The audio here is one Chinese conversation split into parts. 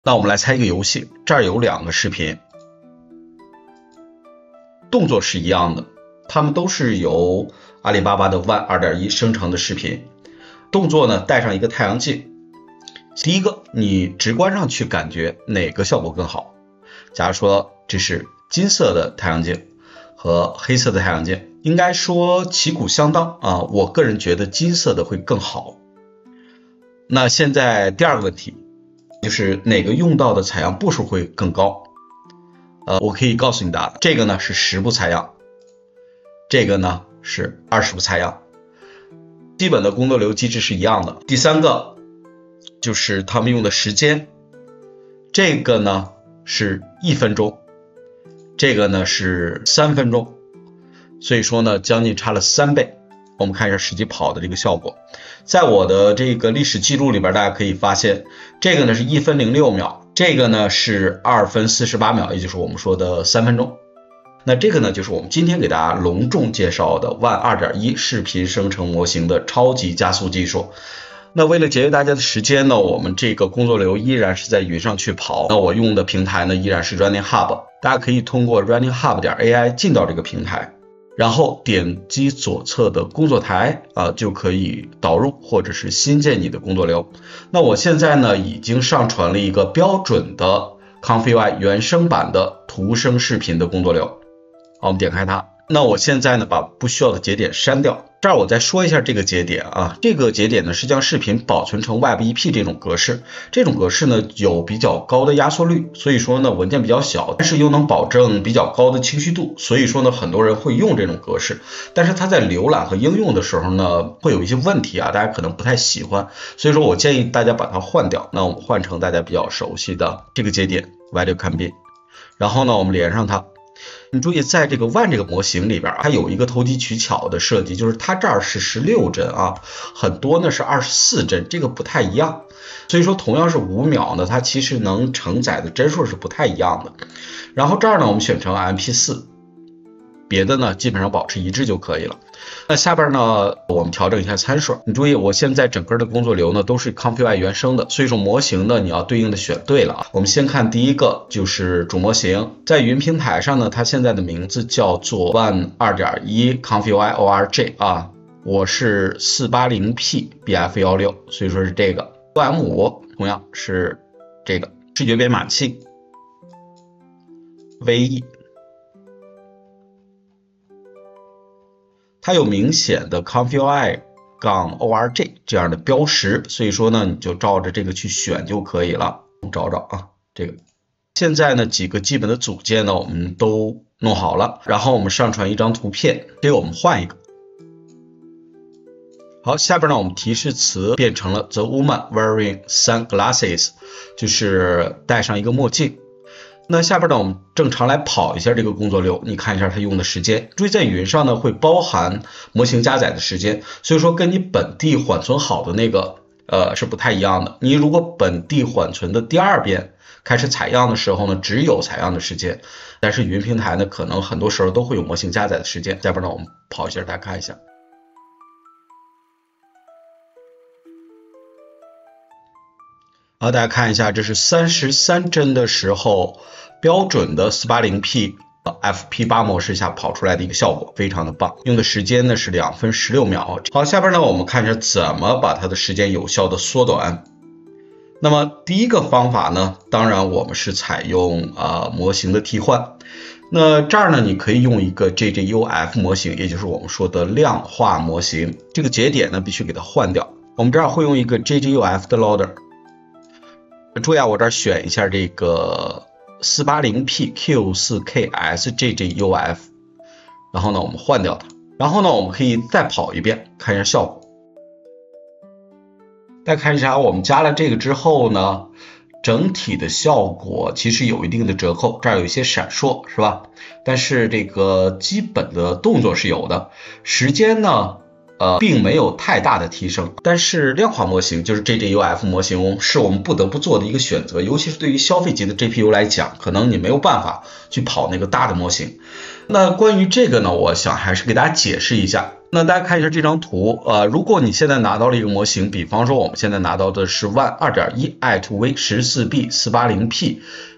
那我们来猜一个游戏，这儿有2个视频，动作是一样的，它们都是由阿里巴巴的 One 2.1 生成的视频。动作呢带上一个太阳镜。第一个，你直观上去感觉哪个效果更好？假如说这是金色的太阳镜和黑色的太阳镜，应该说旗鼓相当啊，我个人觉得金色的会更好。那现在第2个问题就是哪个用到的采样步数会更高？我可以告诉你答案，这个呢是10步采样，这个呢是20步采样，基本的工作流机制是一样的。第3个就是他们用的时间，这个呢是1分钟，这个呢是3分钟，所以说呢将近差了3倍。我们看一下实际跑的这个效果，在我的这个历史记录里边，大家可以发现，这个呢是1分06秒，这个呢是2分48秒，也就是我们说的3分钟。那这个呢就是我们今天给大家隆重介绍的 One 2.1 视频生成模型的超级加速技术。那为了节约大家的时间呢，我们这个工作流依然是在云上去跑。那我用的平台呢依然是 Running Hub， 大家可以通过 runninghub.ai 进到这个平台，然后点击左侧的工作台就可以导入或者是新建你的工作流。那我现在呢已经上传了一个标准的 Config.ui 原生版的图生视频的工作流。好，我们点开它。那我现在呢把不需要的节点删掉。这儿我再说一下这个节点啊，这个节点呢是将视频保存成 WebEP 这种格式，这种格式呢有比较高的压缩率，所以说呢文件比较小，但是又能保证比较高的清晰度，所以说呢很多人会用这种格式，但是它在浏览和应用的时候呢会有一些问题啊，大家可能不太喜欢，所以说我建议大家把它换掉。那我们换成大家比较熟悉的这个节点 Value Can Be， 然后呢我们连上它。你注意，在这个 One 这个模型里边，它有一个投机取巧的设计，就是它这儿是16帧啊，很多呢是24帧，这个不太一样。所以说同样是5秒呢，它其实能承载的帧数是不太一样的。然后这儿呢，我们选成 MP4， 别的呢基本上保持一致就可以了。那下边呢，我们调整一下参数。你注意，我现在整个的工作流呢都是 Config.ui 原生的，所以说模型呢你要对应的选对了啊。我们先看第一个，就是主模型，在云平台上呢，它现在的名字叫做 One 2.1 Config.ui org 啊，我是 480p bf16， 所以说是这个。OM5 同样是这个视觉编码器 VE。它有明显的 Config.ui-org 这样的标识，所以说呢，你就照着这个去选就可以了。我们找找啊，这个现在呢几个基本的组件呢我们都弄好了，然后我们上传一张图片，这个我们换一个。好，下边呢我们提示词变成了 The woman wearing sunglasses， 就是戴上一个墨镜。那下边呢我们正常来跑一下这个工作流，你看一下它用的时间。注意在云上呢会包含模型加载的时间，所以说跟你本地缓存好的那个是不太一样的。你如果本地缓存的第2遍开始采样的时候呢，只有采样的时间，但是云平台呢可能很多时候都会有模型加载的时间。下边呢我们跑一下，大家看一下。好，大家看一下，这是33帧的时候标准的 480p FP8 模式下跑出来的一个效果，非常的棒。用的时间呢是2分16秒。好，下边呢我们看一下怎么把它的时间有效的缩短。那么第一个方法呢，当然我们是采用模型的替换。那这儿呢你可以用一个 JJUF 模型，也就是我们说的量化模型。这个节点呢必须给它换掉。我们这儿会用一个 JJUF 的 loader。注意啊，我这儿选一下这个 480p Q4KS JJUF， 然后呢我们换掉它，然后呢我们可以再跑一遍看一下效果。大家看一下，我们加了这个之后呢，整体的效果其实有一定的折扣，这儿有一些闪烁是吧？但是这个基本的动作是有的，时间呢并没有太大的提升，但是量化模型就是 JJUF 模型是我们不得不做的一个选择，尤其是对于消费级的 GPU 来讲，可能你没有办法去跑那个大的模型。那关于这个呢，我想还是给大家解释一下。 那大家看一下这张图，如果你现在拿到了一个模型，比方说我们现在拿到的是 WAN 2.1 i2v 14B 480p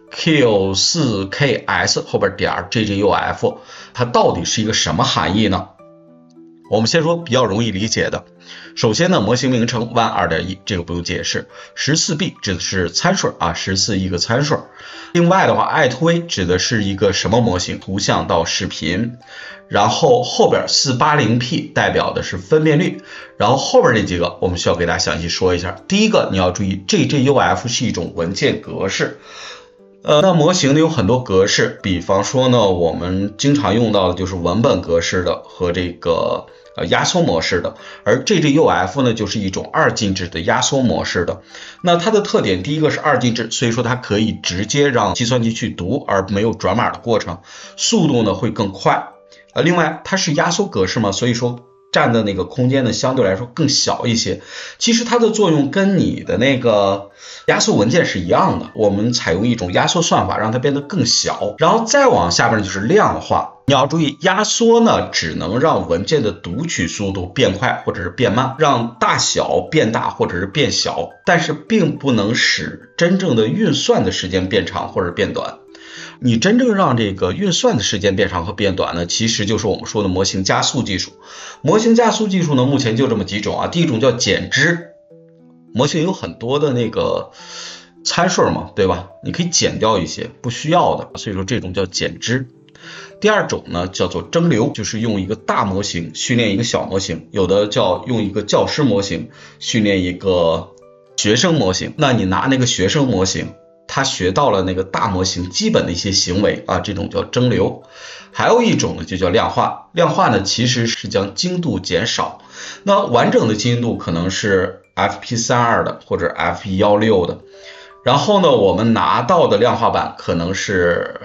Q4KS 后边点 JJUF， 它到底是一个什么含义呢？我们先说比较容易理解的，首先呢，模型名称 WAN 2.1 这个不用解释， 14B 指的是参数啊，14一个参数。另外的话 i2v 指的是一个什么模型，图像到视频，然后后边 480p 代表的是分辨率，然后后边这几个我们需要给大家详细说一下。第一个你要注意 JJUF 是一种文件格式。那模型呢有很多格式，比方说呢，我们经常用到的就是文本格式的和这个压缩模式的，而 JJUF 呢就是一种二进制的压缩模式的。那它的特点，第一个是二进制，所以说它可以直接让计算机去读，而没有转码的过程，速度呢会更快。另外它是压缩格式嘛，所以说占的那个空间呢相对来说更小一些。其实它的作用跟你的那个压缩文件是一样的，我们采用一种压缩算法让它变得更小。然后再往下边就是量化，你要注意压缩呢只能让文件的读取速度变快或者是变慢，让大小变大或者是变小，但是并不能使真正的运算的时间变长或者变短。你真正让这个运算的时间变长和变短呢，其实就是我们说的模型加速技术。模型加速技术呢，目前就这么几种啊。第一种叫减支，模型有很多的那个参数嘛，对吧？你可以减掉一些不需要的，所以说这种叫减支。第二种呢叫做蒸馏，就是用一个大模型训练一个小模型，有的叫用一个教师模型训练一个学生模型。那你拿那个学生模型，他学到了那个大模型基本的一些行为啊，这种叫蒸馏。还有一种呢就叫量化，量化呢其实是将精度减少，那完整的精度可能是 FP32 的或者 FP16 的，然后呢我们拿到的量化版可能是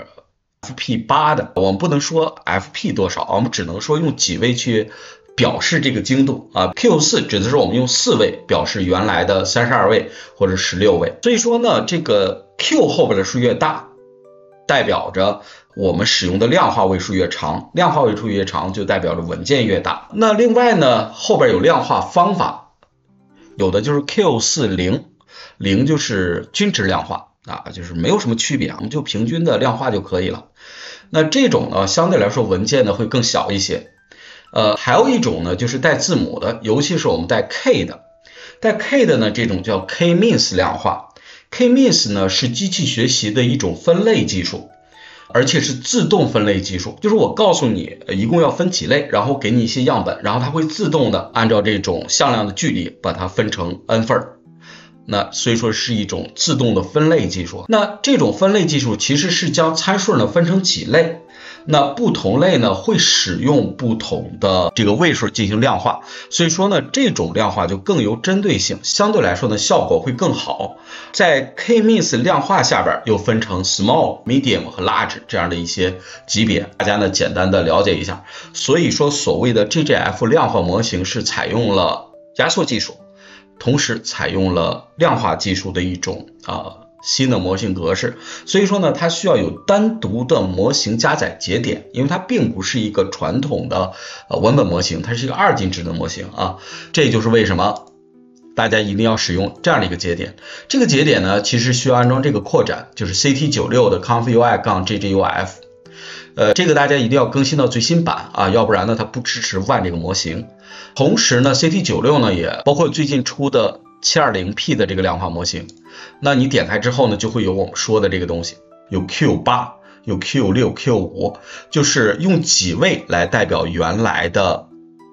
FP8 的，我们不能说 FP 多少，我们只能说用几位去表示这个精度啊。 Q4 指的是我们用4位表示原来的32位或者16位，所以说呢这个 Q 后边的数越大，代表着我们使用的量化位数越长，量化位数越长就代表着文件越大。那另外呢后边有量化方法，有的就是 Q40， 0就是均值量化啊，就是没有什么区别，我们就平均的量化就可以了。那这种呢相对来说文件呢会更小一些。还有一种呢就是带字母的，尤其是我们带 K 的，带 K 的呢这种叫 K-means 量化。K-means 呢是机器学习的一种分类技术，而且是自动分类技术，就是我告诉你一共要分几类，然后给你一些样本，然后它会自动的按照这种向量的距离把它分成 n 份。那所以说是一种自动的分类技术。那这种分类技术其实是将参数呢分成几类，那不同类呢会使用不同的这个位数进行量化，所以说呢这种量化就更有针对性，相对来说呢效果会更好。在 K-means 量化下边又分成 small、medium 和 large 这样的一些级别，大家呢简单的了解一下。所以说所谓的 JJF 量化模型是采用了压缩技术，同时采用了量化技术的一种新的模型格式，所以说呢它需要有单独的模型加载节点，因为它并不是一个传统的文本模型，它是一个二进制的模型啊。这就是为什么大家一定要使用这样的一个节点。这个节点呢其实需要安装这个扩展，就是 CT96 的 confui-JJUF， 这个大家一定要更新到最新版啊，要不然呢它不支持 WAN 这个模型。同时呢 CT96 呢也包括最近出的 720p 的这个量化模型，那你点开之后呢就会有我们说的这个东西，有 Q8 有 Q6 Q5， 就是用几位来代表原来的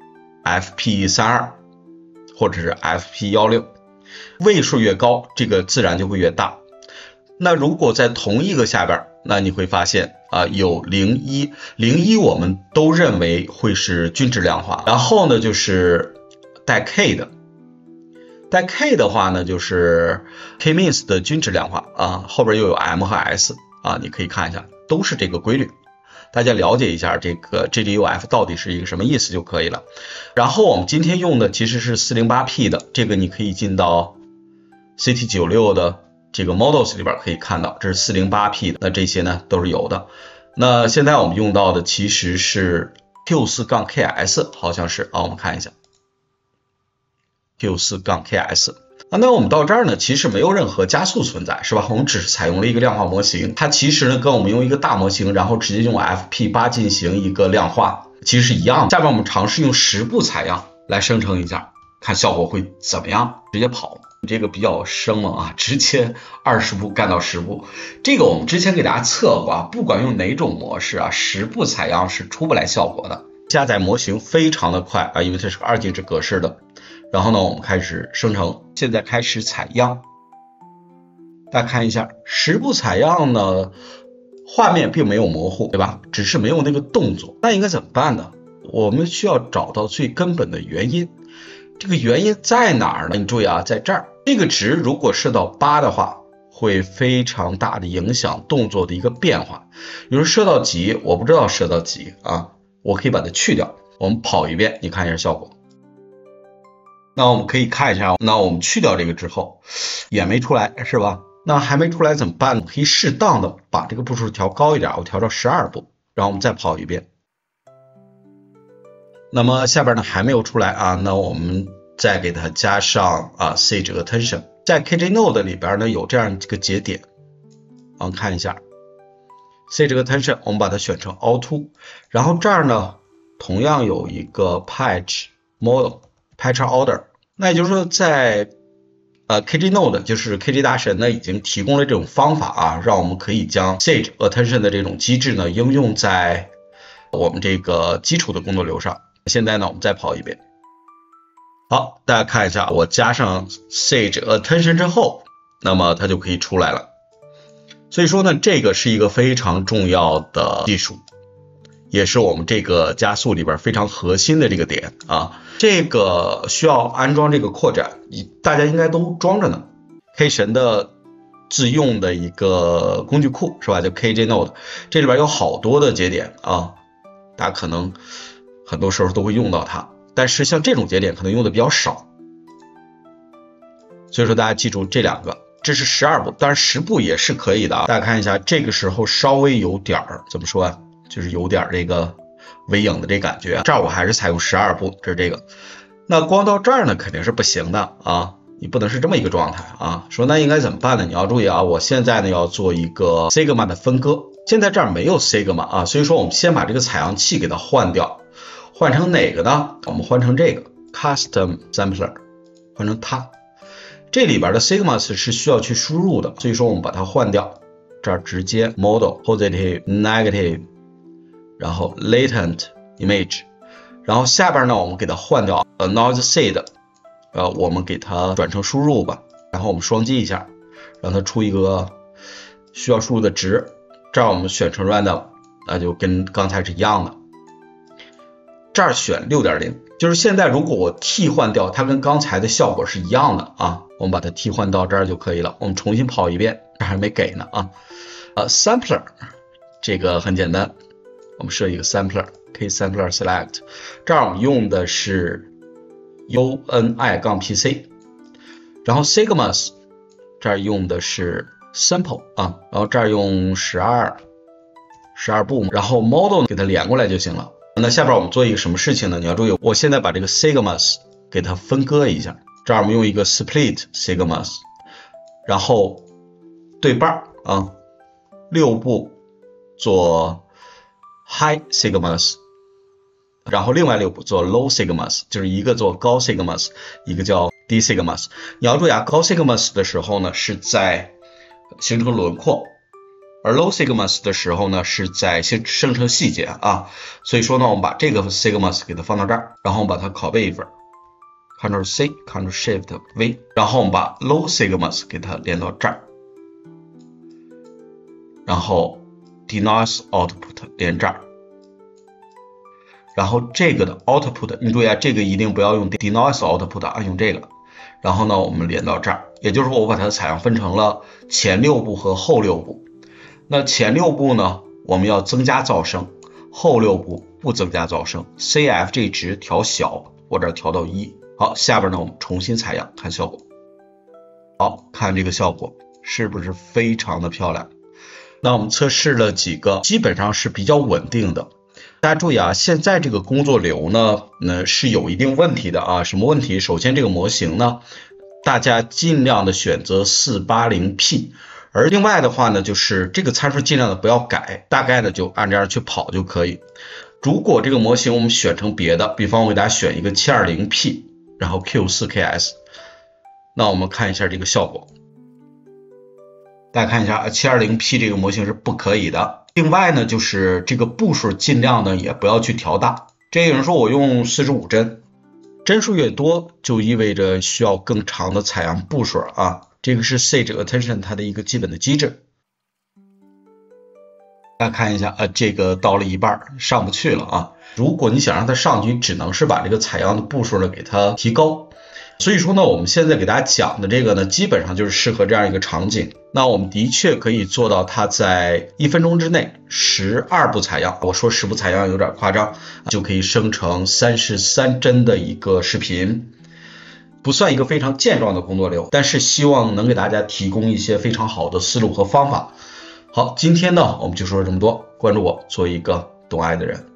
FP32 或者是 FP16， 位数越高这个自然就会越大。那如果在同一个下边，那你会发现有01我们都认为会是均值量化，然后呢就是带 K 的，带 K 的话呢就是 K-means 的均值量化啊，后边又有 M 和 S 啊，你可以看一下都是这个规律，大家了解一下这个 JJUF 到底是一个什么意思就可以了。然后我们今天用的其实是 408p 的，这个你可以进到 CT96 的这个 models 里边可以看到，这是 408p 的，那这些呢都是有的。那现在我们用到的其实是 Q4-KS 好像是啊，我们看一下 Q4-KS。那我们到这儿呢，其实没有任何加速存在，是吧？我们只是采用了一个量化模型，它其实呢跟我们用一个大模型，然后直接用 FP8 进行一个量化，其实是一样的。下面我们尝试用10步采样来生成一下，看效果会怎么样。直接跑，这个比较生猛啊，直接20步干到10步。这个我们之前给大家测过啊，不管用哪种模式啊，10步采样是出不来效果的。加载模型非常的快啊，因为它是个2进制格式的。然后呢，我们开始生成，现在开始采样。大家看一下10步采样呢，画面并没有模糊，对吧？只是没有那个动作。那应该怎么办呢？我们需要找到最根本的原因。这个原因在哪儿呢？你注意啊，在这儿，这个值如果设到8的话，会非常大的影响动作的一个变化。比如设到几，我不知道设到几啊，我可以把它去掉。我们跑一遍，你看一下效果。那我们可以看一下，那我们去掉这个之后也没出来，是吧？那还没出来怎么办呢？可以适当的把这个步数调高一点，我调到12步，然后我们再跑一遍。那么下边呢还没有出来啊，那我们再给它加上Sage Attention， 在 KJNode 里边呢有这样一个节点，我们看一下 Sage Attention， 我们把它选成 All2， 然后这儿呢同样有一个 Patch Model。Patch Order， 那也就是说在KJNode 就是 KJ 大神呢已经提供了这种方法啊，让我们可以将 Sage Attention 的这种机制呢应用在我们这个基础的工作流上。现在呢我们再跑一遍。好，大家看一下，我加上 Sage Attention 之后，那么它就可以出来了。所以说呢，这个是一个非常重要的技术，也是我们这个加速里边非常核心的这个点啊。这个需要安装这个扩展，大家应该都装着呢。K 神的自用的一个工具库是吧？叫 KJNode， 这里边有好多的节点啊，大家可能很多时候都会用到它，但是像这种节点可能用的比较少。所以说大家记住这2个，这是12步，当然10步也是可以的啊。大家看一下，这个时候稍微有点怎么说啊？就是有点这个微影的这感觉，这儿我还是采用12步，这是这个。那光到这儿呢肯定是不行的啊，你不能是这么一个状态啊。说那应该怎么办呢？你要注意啊，我现在呢要做一个 Sigma 的分割，现在这儿没有 Sigma 啊，所以说我们先把这个采样器给它换掉，换成哪个呢？我们换成这个 Custom Sampler， 换成它。这里边的 Sigmas 是需要去输入的，所以说我们把它换掉，这儿直接 Model Positive、Negative。然后 latent image， 然后下边呢我们给它换掉 noise seed， 我们给它转成输入吧，然后我们双击一下，让它出一个需要输入的值，这儿我们选成 random， 那就跟刚才是一样的。这儿选 6.0， 就是现在如果我替换掉，它跟刚才的效果是一样的啊，我们把它替换到这儿就可以了。我们重新跑一遍，这还没给呢啊。sampler 这个很简单。我们设一个 sampler， K sampler select， 这儿我们用的是 UNI-PC， 然后 Sigmas 这儿用的是 sample 啊，然后这儿用12步，然后 model 给它连过来就行了。那下边我们做一个什么事情呢？你要注意，我现在把这个 Sigmas 给它分割一下，这儿我们用一个 split Sigmas， 然后对半啊，6步做High Sigmas， 然后另外6步做 Low Sigmas， 就是一个做高 Sigmas， 一个叫低 Sigmas。你要注意啊，高 Sigmas 的时候呢是在形成轮廓，而 Low Sigmas 的时候呢是在生成细节啊。所以说呢，我们把这个 Sigmas 给它放到这儿，然后我们把它拷贝一份 ，Ctrl C Ctrl Shift V， 然后我们把 Low Sigmas 给它连到这儿，然后Denoise Output 连这儿，然后这个的 Output 你注意啊，这个一定不要用 Denoise Output 啊，用这个。然后呢，我们连到这儿，也就是说我把它的采样分成了前6步和后6步。那前6步呢，我们要增加噪声，后6步不增加噪声。CF 这值调小，我这儿调到1。好，下边呢我们重新采样，看效果。好，看这个效果是不是非常的漂亮？那我们测试了几个，基本上是比较稳定的。 大家注意啊，现在这个工作流呢，是有一定问题的啊。什么问题？首先这个模型呢，大家尽量的选择 480P， 而另外的话呢，就是这个参数尽量的不要改，大概呢就按这样去跑就可以。如果这个模型我们选成别的，比方我给大家选一个 720P， 然后 Q4KS， 那我们看一下这个效果。大家看一下 720P 这个模型是不可以的。另外呢，就是这个步数尽量呢也不要去调大。这有人说我用45帧，帧数越多就意味着需要更长的采样步数啊。这个是 Sage Attention 它的一个基本的机制。大家看一下这个到了一半上不去了啊。如果你想让它上去，只能是把这个采样的步数呢给它提高。所以说呢，我们现在给大家讲的这个呢，基本上就是适合这样一个场景。那我们的确可以做到它在1分钟之内12步采样，我说10步采样有点夸张，就可以生成33帧的一个视频。不算一个非常健壮的工作流，但是希望能给大家提供一些非常好的思路和方法。好，今天呢我们就说这么多，关注我，做一个懂爱的人。